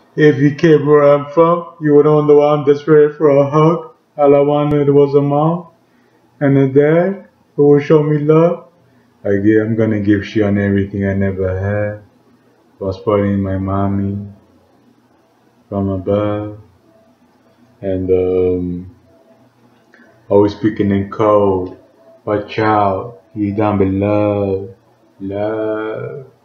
If you came where I'm from, you would wonder why I'm desperate for a hug. All I wanted was a mom and a dad who would show me love. I'm gonna give Shion everything I never had. Was spoiling my mommy from above. And always speaking in code. Watch out, he's down below. Love.